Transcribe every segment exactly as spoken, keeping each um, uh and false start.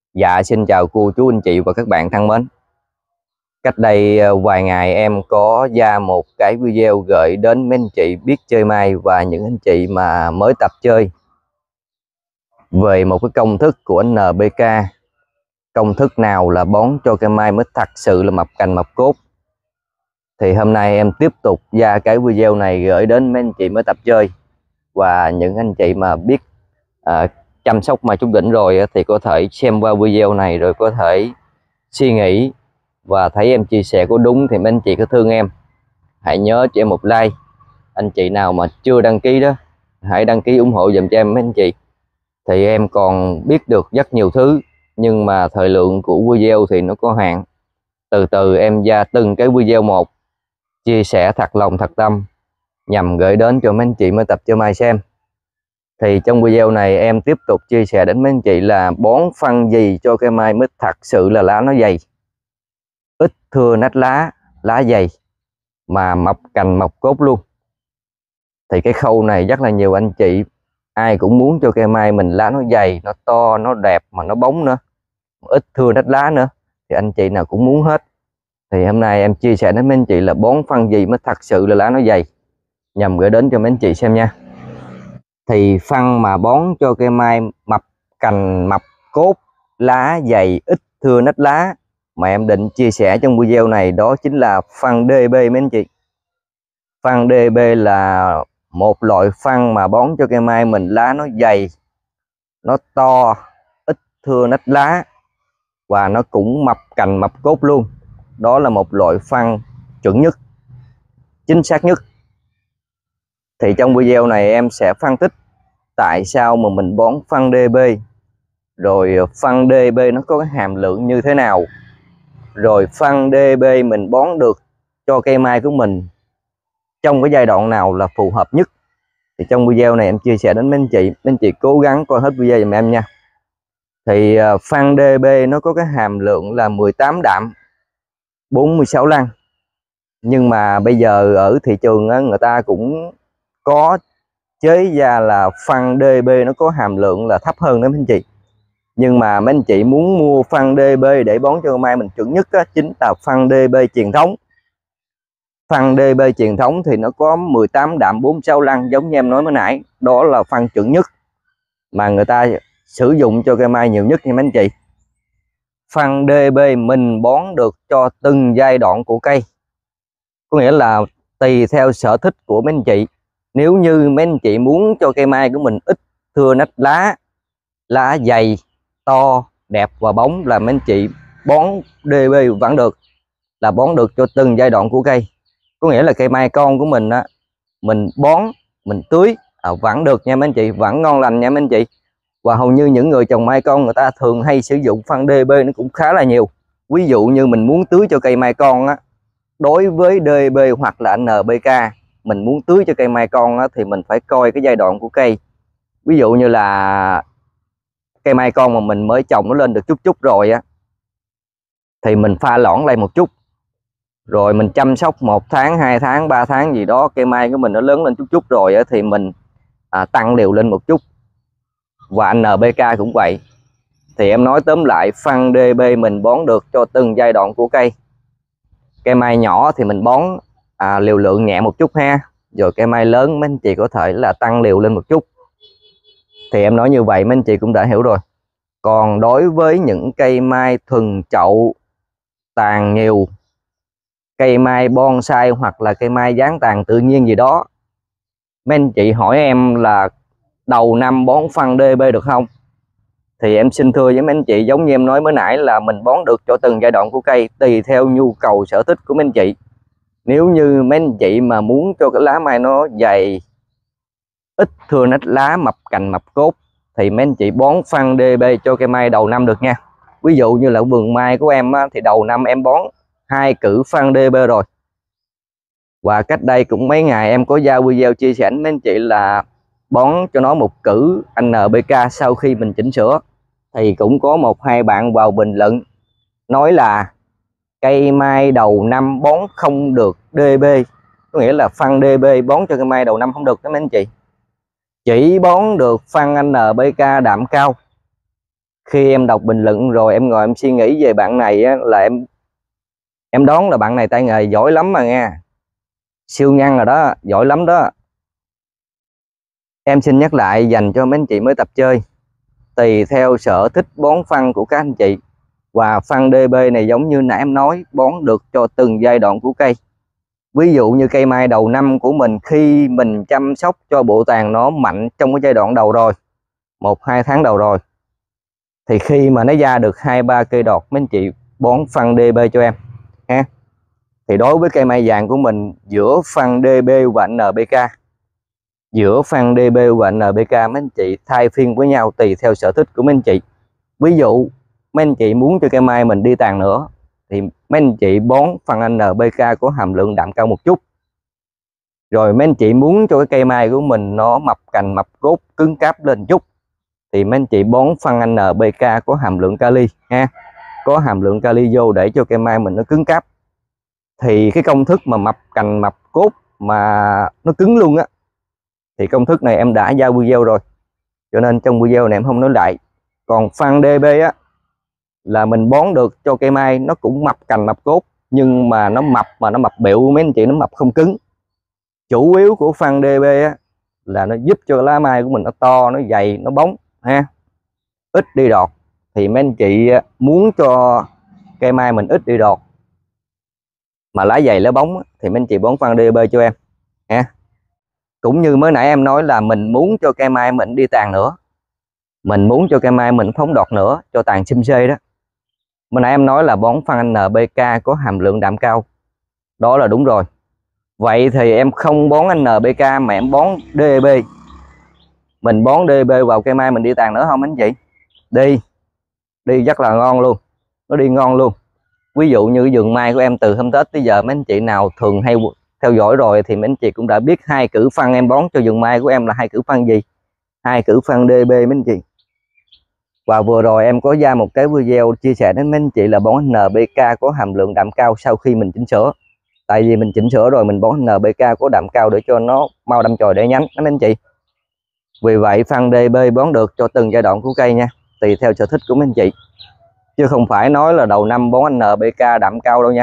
Dạ xin chào cô chú anh chị và các bạn thân mến. Cách đây ờ, vài ngày em có ra một cái video gửi đến mấy anh chị biết chơi mai và những anh chị mà mới tập chơi về một cái công thức của en bê ca. Công thức nào là bón cho cây mai mới thật sự là mập cành mập cốt. Thì hôm nay em tiếp tục ra cái video này gửi đến mấy anh chị mới tập chơi và những anh chị mà biết à, chăm sóc mai trúng đỉnh rồi thì có thể xem qua video này rồi có thể suy nghĩ và thấy em chia sẻ có đúng thì mấy anh chị có thương em hãy nhớ cho em một like. Anh chị nào mà chưa đăng ký đó hãy đăng ký ủng hộ dùm cho em mấy anh chị. Thì em còn biết được rất nhiều thứ nhưng mà thời lượng của video thì nó có hạn. Từ từ em ra từng cái video một, chia sẻ thật lòng thật tâm nhằm gửi đến cho mấy anh chị mới tập chơi mai xem. Thì trong video này em tiếp tục chia sẻ đến mấy anh chị là bón phân gì cho cây mai mới thật sự là lá nó dày, ít thưa nách lá, lá dày mà mọc cành mọc cốt luôn. Thì cái khâu này rất là nhiều anh chị ai cũng muốn cho cây mai mình lá nó dày, nó to, nó đẹp mà nó bóng nữa, ít thưa nách lá nữa, thì anh chị nào cũng muốn hết. Thì hôm nay em chia sẻ đến mấy anh chị là bón phân gì mới thật sự là lá nó dày nhằm gửi đến cho mấy anh chị xem nha. Thì phân mà bón cho cây mai mập cành mập cốt, lá dày, ít thưa nách lá mà em định chia sẻ trong video này đó chính là phân đê bê mấy anh chị. Phân đê bê là một loại phân mà bón cho cây mai mình lá nó dày, nó to, ít thưa nách lá và nó cũng mập cành mập cốt luôn. Đó là một loại phân chuẩn nhất, chính xác nhất. Thì trong video này em sẽ phân tích tại sao mà mình bón phân đê bê, rồi phân đê bê nó có cái hàm lượng như thế nào, rồi phân đê bê mình bón được cho cây mai của mình trong cái giai đoạn nào là phù hợp nhất. Thì trong video này em chia sẻ đến mấy anh chị, mấy anh chị cố gắng coi hết video giùm em nha. Thì phân đê bê nó có cái hàm lượng là mười tám đạm, bốn mươi sáu lăng. Nhưng mà bây giờ ở thị trường người ta cũng có chế ra là phân đê bê nó có hàm lượng là thấp hơn đó mấy anh chị. Nhưng mà mấy anh chị muốn mua phân đê bê để bón cho mai mình chuẩn nhất á, chính là phân đê bê truyền thống. Phân đê bê truyền thống thì nó có mười tám đạm bốn mươi sáu lăng giống như em nói mới nãy. Đó là phân chuẩn nhất mà người ta sử dụng cho cây mai nhiều nhất nha mấy anh chị. Phân đê bê mình bón được cho từng giai đoạn của cây, có nghĩa là tùy theo sở thích của mấy anh chị. Nếu như mấy anh chị muốn cho cây mai của mình ít thưa nách lá, lá dày, to, đẹp và bóng là mấy anh chị bón đê bê vẫn được, là bón được cho từng giai đoạn của cây. Có nghĩa là cây mai con của mình á, mình bón, mình tưới à, vẫn được nha mấy anh chị, vẫn ngon lành nha mấy anh chị. Và hầu như những người trồng mai con người ta thường hay sử dụng phân đê bê nó cũng khá là nhiều. Ví dụ như mình muốn tưới cho cây mai con á, đối với đê bê hoặc là en bê ca, mình muốn tưới cho cây mai con á, thì mình phải coi cái giai đoạn của cây. Ví dụ như là cây mai con mà mình mới trồng nó lên được chút chút rồi á, thì mình pha loãng lại một chút, rồi mình chăm sóc một tháng, hai tháng, ba tháng gì đó, cây mai của mình nó lớn lên chút chút rồi á, thì mình à, tăng liều lên một chút. Và en bê ca cũng vậy. Thì em nói tóm lại, phân đê bê mình bón được cho từng giai đoạn của cây. Cây mai nhỏ thì mình bón à, liều lượng nhẹ một chút ha, rồi cây mai lớn mấy anh chị có thể là tăng liều lên một chút. Thì em nói như vậy mấy anh chị cũng đã hiểu rồi. Còn đối với những cây mai thuần chậu, tàn nhiều, cây mai bonsai hoặc là cây mai dáng tàn tự nhiên gì đó, mấy anh chị hỏi em là đầu năm bón phân đê bê được không? Thì em xin thưa với mấy anh chị, giống như em nói mới nãy là mình bón được cho từng giai đoạn của cây, tùy theo nhu cầu sở thích của mấy anh chị. Nếu như mấy anh chị mà muốn cho cái lá mai nó dày, ít thưa nách lá, mập cành mập cốt, thì mấy anh chị bón phân đê bê cho cây mai đầu năm được nha. Ví dụ như là vườn mai của em á, thì đầu năm em bón hai cử phân đê bê rồi. Và cách đây cũng mấy ngày em có ra video chia sẻ với mấy anh chị là bón cho nó một cử en bê ca sau khi mình chỉnh sửa. Thì cũng có một hai bạn vào bình luận nói là cây mai đầu năm bón không được đê bê, có nghĩa là phân đê bê bón cho cây mai đầu năm không được đó mấy anh chị. Chỉ bón được phân en bê ca đạm cao Khi em đọc bình luận rồi em ngồi em suy nghĩ về bạn này á, là em em đoán là bạn này tay nghề giỏi lắm mà nha, siêu nhân rồi đó, giỏi lắm đó. Em xin nhắc lại dành cho mấy anh chị mới tập chơi, tùy theo sở thích bón phân của các anh chị, và phân đê bê này giống như nãy em nói, bón được cho từng giai đoạn của cây. Ví dụ như cây mai đầu năm của mình, khi mình chăm sóc cho bộ tàn nó mạnh trong cái giai đoạn đầu rồi, một hai tháng đầu rồi, thì khi mà nó ra được hai ba cây đọt, mấy anh chị bón phân đê bê cho em ha. Thì đối với cây mai vàng của mình, giữa phân đê bê và en pê ca, giữa phân đê bê và en pê ca mấy anh chị thay phiên với nhau tùy theo sở thích của mấy anh chị. Ví dụ mấy anh chị muốn cho cây mai mình đi tàn nữa thì mấy anh chị bón phân en pê ca có hàm lượng đạm cao một chút. Rồi mấy anh chị muốn cho cái cây mai của mình nó mập cành mập cốt cứng cáp lên chút thì mấy anh chị bón phân en pê ca có hàm lượng kali ha, có hàm lượng kali vô để cho cây mai mình nó cứng cáp. Thì cái công thức mà mập cành mập cốt mà nó cứng luôn á, thì công thức này em đã giao video rồi, cho nên trong video này em không nói lại. Còn phân đê bê á là mình bón được cho cây mai nó cũng mập cành mập cốt, nhưng mà nó mập mà nó mập bẹo mấy anh chị, nó mập không cứng. Chủ yếu của phân đê bê á là nó giúp cho lá mai của mình nó to, nó dày, nó bóng ha, ít đi đọt. Thì mấy anh chị muốn cho cây mai mình ít đi đọt mà lá dày lá bóng thì mấy anh chị bón phân đê bê cho em ha. Cũng như mới nãy em nói là mình muốn cho cây mai mình đi tàn nữa, mình muốn cho cây mai mình phóng đọt nữa, cho tàn xum xê đó, mới nãy em nói là bón phân en pê ca có hàm lượng đạm cao, đó là đúng rồi. Vậy thì em không bón en pê ca mà em bón đê bê, mình bón đê bê vào cây mai mình đi tàn nữa không anh chị? Đi, đi rất là ngon luôn, nó đi ngon luôn. Ví dụ như cái vườn mai của em từ hôm Tết tới giờ, mấy anh chị nào thường hay theo dõi rồi thì mấy anh chị cũng đã biết hai cử phân em bón cho vườn mai của em là hai cử phân gì, hai cử phân đê bê mấy anh chị. Và vừa rồi em có ra một cái video chia sẻ đến mấy anh chị là bón en pê ca có hàm lượng đạm cao sau khi mình chỉnh sửa. Tại vì mình chỉnh sửa rồi mình bón en pê ca có đạm cao để cho nó mau đâm chồi để nhánh đó mấy anh chị. Vì vậy phân đê bê bón được cho từng giai đoạn của cây nha, tùy theo sở thích của mấy anh chị, chứ không phải nói là đầu năm bón en pê ca đạm cao đâu nha.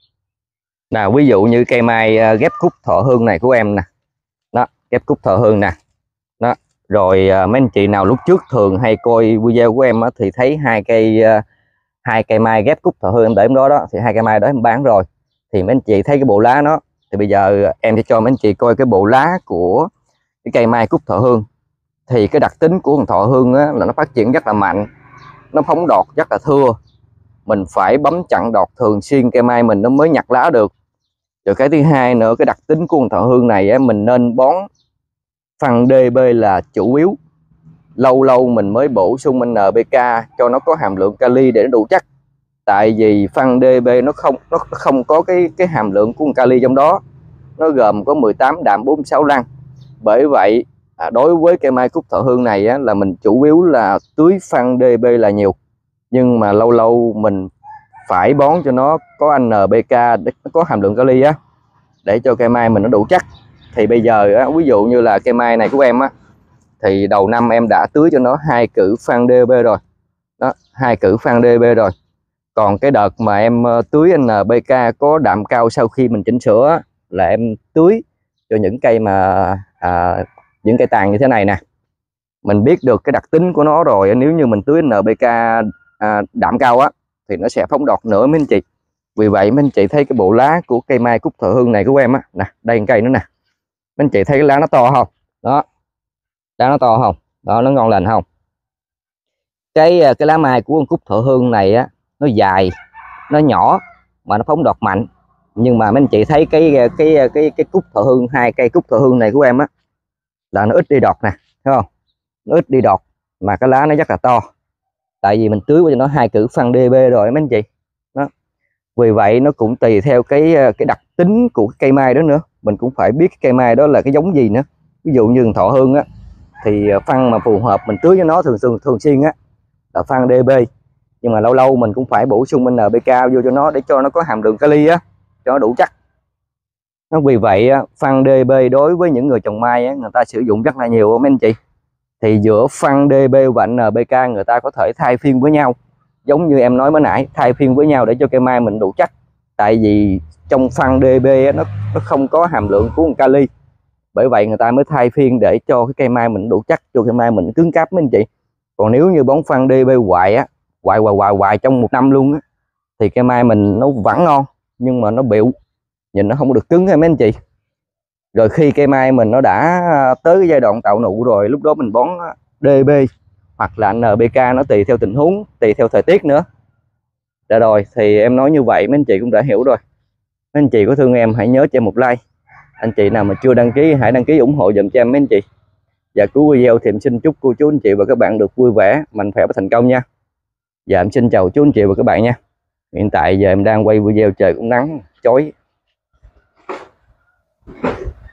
Nào ví dụ như cây mai ghép cúc thọ hương này của em nè, đó, ghép cúc thọ hương nè, đó. Rồi mấy anh chị nào lúc trước thường hay coi video của em á, thì thấy hai cây hai cây mai ghép cúc thọ hương em để em đó đó, thì hai cây mai đó em bán rồi. Thì mấy anh chị thấy cái bộ lá nó, thì bây giờ em sẽ cho mấy anh chị coi cái bộ lá của cái cây mai cúc thọ hương. Thì cái đặc tính của con thọ hương á, là nó phát triển rất là mạnh, nó phóng đọt rất là thưa, mình phải bấm chặn đọt thường xuyên cây mai mình nó mới nhặt lá được. Rồi cái thứ hai nữa, cái đặc tính của con thọ hương này á, mình nên bón phân đê bê là chủ yếu, lâu lâu mình mới bổ sung en pê ca cho nó có hàm lượng kali để nó đủ chắc. Tại vì phân đê bê nó không nó không có cái cái hàm lượng của kali trong đó, nó gồm có mười tám đạm bốn mươi sáu lăng. Bởi vậy à, đối với cây mai cúc thọ hương này á, là mình chủ yếu là tưới phân đê bê là nhiều, nhưng mà lâu lâu mình phải bón cho nó có en pê ca để nó có hàm lượng kali á, để cho cây mai mình nó đủ chắc. Thì bây giờ á, ví dụ như là cây mai này của em á, thì đầu năm em đã tưới cho nó hai cử phân đê bê rồi đó, hai cử phân đê bê rồi. Còn cái đợt mà em tưới en pê ca có đạm cao sau khi mình chỉnh sửa là em tưới cho những cây mà à, những cây tàn như thế này nè. Mình biết được cái đặc tính của nó rồi, nếu như mình tưới en pê ca à, đạm cao á thì nó sẽ phóng đọt nữa mấy anh chị. Vì vậy mấy anh chị thấy cái bộ lá của cây mai cúc thọ hương này của em á, nè, đây cây nữa nè, mấy anh chị thấy cái lá nó to không? Đó, lá nó to không? Đó, nó ngon lành không? Cái cái lá mai của con cúc thọ hương này á, nó dài, nó nhỏ mà nó phóng đọt mạnh. Nhưng mà mấy anh chị thấy cái cái cái cái cúc thọ hương, hai cây cúc thọ hương này của em á, là nó ít đi đọt nè, thấy không? Nó ít đi đọt mà cái lá nó rất là to. Tại vì mình tưới cho nó hai cử phân đê bê rồi mấy anh chị. Đó. Vì vậy nó cũng tùy theo cái cái đặc tính của cái cây mai đó nữa, mình cũng phải biết cái cây mai đó là cái giống gì nữa. Ví dụ như thọ hương á, thì phân mà phù hợp mình tưới cho nó thường thường thường xuyên á là phân đê bê, nhưng mà lâu lâu mình cũng phải bổ sung en pê ca vô cho nó để cho nó có hàm lượng kali á, cho nó đủ chắc. Vì vậy phân đê bê đối với những người trồng mai á, người ta sử dụng rất là nhiều mấy anh chị. Thì giữa phân đê bê và en pê ca người ta có thể thay phiên với nhau, giống như em nói mới nãy, thay phiên với nhau để cho cây mai mình đủ chắc. Tại vì trong phân đê bê nó nó không có hàm lượng của kali, bởi vậy người ta mới thay phiên để cho cái cây mai mình đủ chắc, cho cây mai mình cứng cáp mấy anh chị. Còn nếu như bón phân đê bê hoài á, hoài hoài hoài hoài trong một năm luôn á, thì cây mai mình nó vẫn ngon nhưng mà nó bịu, nhìn nó không được cứng hay mấy anh chị. Rồi khi cây mai mình nó đã tới cái giai đoạn tạo nụ rồi, lúc đó mình bón đê bê hoặc là en pê ca, nó tùy theo tình huống, tùy theo thời tiết nữa. Đã rồi, thì em nói như vậy mấy anh chị cũng đã hiểu rồi. Mấy anh chị có thương em hãy nhớ cho em một like. Anh chị nào mà chưa đăng ký hãy đăng ký ủng hộ dùm cho em mấy anh chị. Và cuối video thì em xin chúc cô chú anh chị và các bạn được vui vẻ, mạnh khỏe và thành công nha. Và em xin chào chú anh chị và các bạn nha. Hiện tại giờ em đang quay video trời cũng nắng chói.